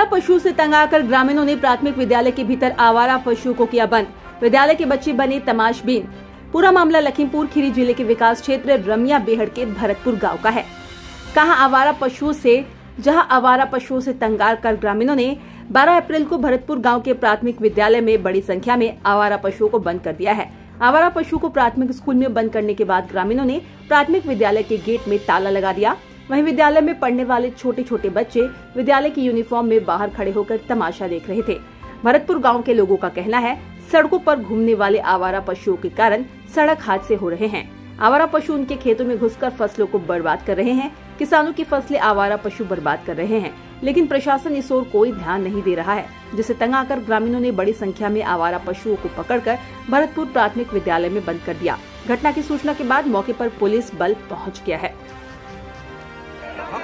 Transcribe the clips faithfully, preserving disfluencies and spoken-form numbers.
पशु से तंग आकर ग्रामीणों ने प्राथमिक विद्यालय के भीतर आवारा पशुओं को किया बंद। विद्यालय के बच्चे बने तमाशबीन। पूरा मामला लखीमपुर खीरी जिले के विकास क्षेत्र रमिया बेहड़ के भरतपुर गांव का है। कहां आवारा पशुओं से जहां आवारा पशुओं से तंग आकर ग्रामीणों ने बारह अप्रैल को भरतपुर गांव के प्राथमिक विद्यालय में बड़ी संख्या में आवारा पशुओं को बंद कर दिया है। आवारा पशुओं को प्राथमिक स्कूल में बंद करने के बाद ग्रामीणों ने प्राथमिक विद्यालय के गेट में ताला लगा दिया। वहीं विद्यालय में पढ़ने वाले छोटे छोटे बच्चे विद्यालय की यूनिफॉर्म में बाहर खड़े होकर तमाशा देख रहे थे। भरतपुर गांव के लोगों का कहना है, सड़कों पर घूमने वाले आवारा पशुओं के कारण सड़क हादसे हो रहे हैं। आवारा पशु उनके खेतों में घुसकर फसलों को बर्बाद कर रहे हैं। किसानों की फसलें आवारा पशु बर्बाद कर रहे हैं, लेकिन प्रशासन इस ओर कोई ध्यान नहीं दे रहा है, जिसे तंग आकर ग्रामीणों ने बड़ी संख्या में आवारा पशुओं को पकड़कर भरतपुर प्राथमिक विद्यालय में बंद कर दिया। घटना की सूचना के बाद मौके पर पुलिस बल पहुंच गया है। हम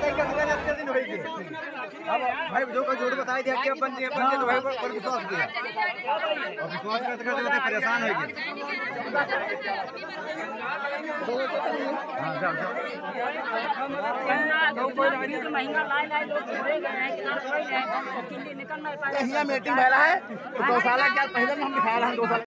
अब भाई जो का जोड़ बताई दिया कि अपन अपन तो भाई पर विश्वास किया और विश्वास करते करते परेशान हो गए। हां जाओ जाओ महंगा लाई लाई लोग घूरे गए हैं, किसान कोई है किल्ली निकल नहीं पाए। यहाँ मीटिंग भला है तो गौशाला क्या पहले हम दिखा रहे हैं।